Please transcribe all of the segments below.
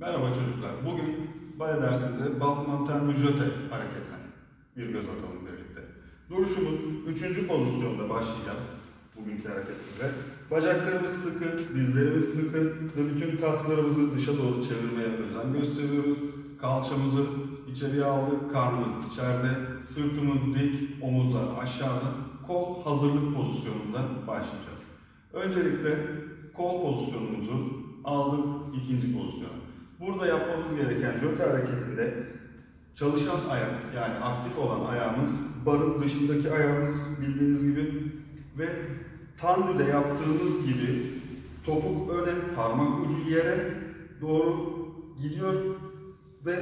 Merhaba çocuklar. Bugün bale dersinde Baldwin-Montagne-Jote hareketine bir göz atalım birlikte. Duruşumuz 3. pozisyonda başlayacağız bugünkü hareketimize. Bacaklarımız sıkı, dizlerimiz sıkı ve bütün kaslarımızı dışa doğru çevirmeye özen gösteriyoruz. Kalçamızı içeriye aldık, karnımız içeride, sırtımız dik, omuzlar aşağıda. Kol hazırlık pozisyonunda başlayacağız. Öncelikle kol pozisyonumuzu aldık, ikinci pozisyon. Burada yapmamız gereken jote hareketinde çalışan ayak, yani aktif olan ayağımız, barın dışındaki ayağımız bildiğiniz gibi ve tandüde yaptığımız gibi topuk öne, parmak ucu yere doğru gidiyor ve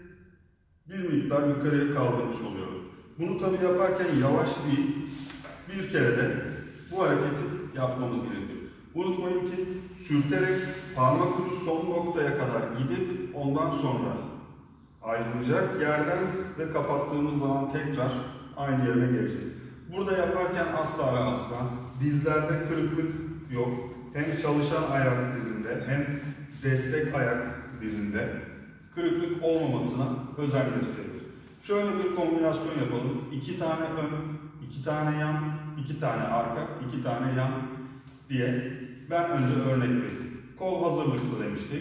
bir miktar yukarıya kaldırmış oluyoruz. Bunu tabi yaparken yavaş değil, bir kere de bu hareketi yapmamız gerekiyor. Unutmayın ki sürterek parmak ucu son noktaya kadar gidip ondan sonra ayrılacak yerden ve kapattığımız zaman tekrar aynı yerine gelecek. Burada yaparken asla ve asla dizlerde kırıklık yok. Hem çalışan ayak dizinde hem destek ayak dizinde kırıklık olmamasına özen gösteriyoruz. Şöyle bir kombinasyon yapalım. 2 tane ön, 2 tane yan, 2 tane arka, 2 tane yan diye ben önce örnek vereyim. Kol hazırlıklı demiştik.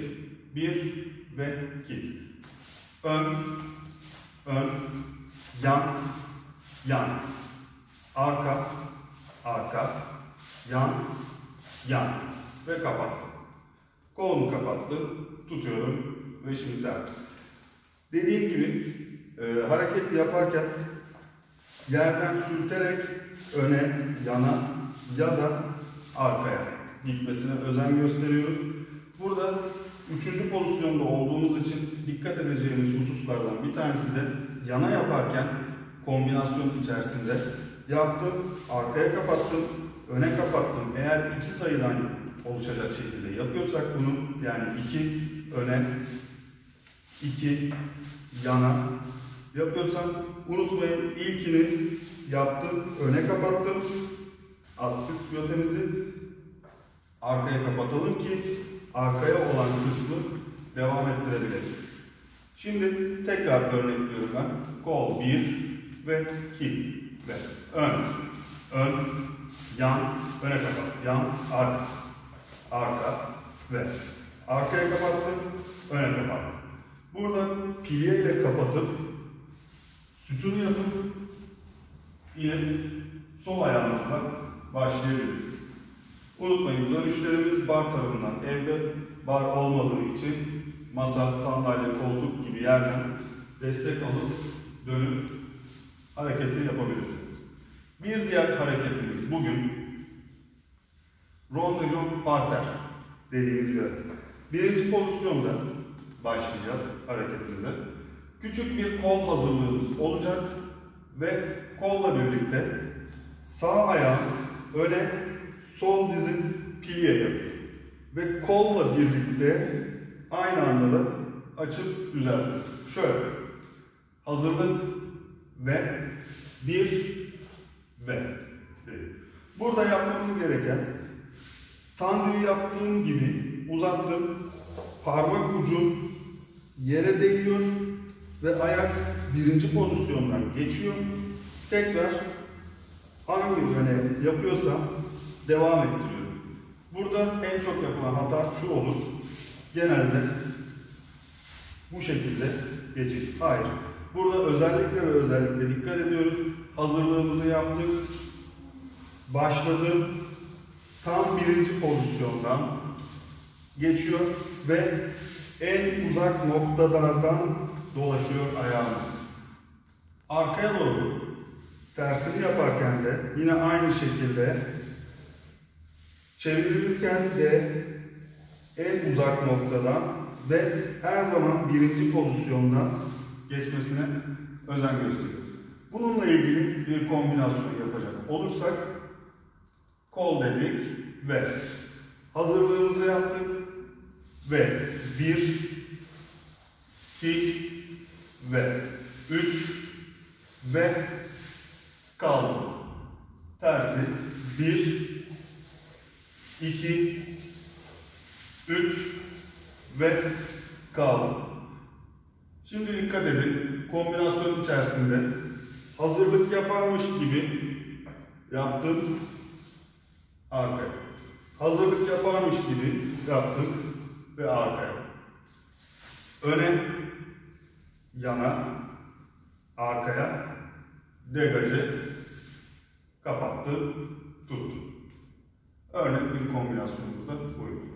1 ve 2. Ön, ön, yan, yan. Arka, arka, yan, yan. Ve kapattım. Kolumu kapattım, tutuyorum ve şimdi serdim. Dediğim gibi hareketi yaparken yerden sürterek öne, yana ya da arkaya gitmesine özen gösteriyoruz. Burada 3. pozisyonda olduğumuz için dikkat edeceğimiz hususlardan bir tanesi de yana yaparken kombinasyon içerisinde yaptım, arkaya kapattım, öne kapattım. Eğer 2 sayıdan oluşacak şekilde yapıyorsak bunu, yani 2 öne, 2 yana yapıyorsam unutmayın, ilkini yaptım, öne kapattım, attık jotemizi, arkaya kapatalım ki arkaya olan kısmı devam ettirebiliriz. Şimdi tekrar örnekliyorum ben. Kol 1 ve 2 ve ön, ön, yan, öne kapat, yan, arka, arka ve arkaya kapattım, öne kapattım. Burada pilye ile kapatıp sütun yapıp yine sol ayağımızla başlayabiliriz. Unutmayın, dönüşlerimiz bar tarafından, evde bar olmadığı için masa, sandalye, koltuk gibi yerden destek alıp dönüp hareketi yapabilirsiniz. Bir diğer hareketimiz bugün rond de jambe parter dediğimiz bir hareket. 1. pozisyonda başlayacağız hareketimize. Küçük bir kol hazırlığımız olacak ve kolla birlikte sağ ayağım öne, sol dizin pilye yapıyor. Ve kolla birlikte aynı anda da açıp düzeltiyor. Şöyle. Hazırlık ve 1 ve. Burada yapmamız gereken, tandüyü yaptığım gibi uzattım. Parmak ucu yere değiyor ve ayak 1. pozisyondan geçiyor. Tekrar hangi yöne yapıyorsam devam ettiriyorum. Burada en çok yapılan hata şu olur. Genelde bu şekilde geçiş. Hayır. Burada özellikle ve özellikle dikkat ediyoruz. Hazırlığımızı yaptık. Başladım. Tam 1. pozisyondan geçiyor ve en uzak noktalardan dolaşıyor ayağımız. Arkaya doğru tersini yaparken de yine aynı şekilde çevirirken de en uzak noktadan ve her zaman 1. pozisyondan geçmesine özen gösteriyoruz. Bununla ilgili bir kombinasyon yapacak olursak kol dedik ve hazırlığımızı yaptık ve 1, 2 ve 3 ve kaldı. Tersi 1, 2, 3 ve kaldı. Şimdi dikkat edin. Kombinasyon içerisinde hazırlık yaparmış gibi yaptım. Arkaya. Hazırlık yaparmış gibi yaptık ve arkaya. Öne, yana, arkaya, degaje, kapattı, tuttu. Örnek bir kombinasyonumuz da buydu.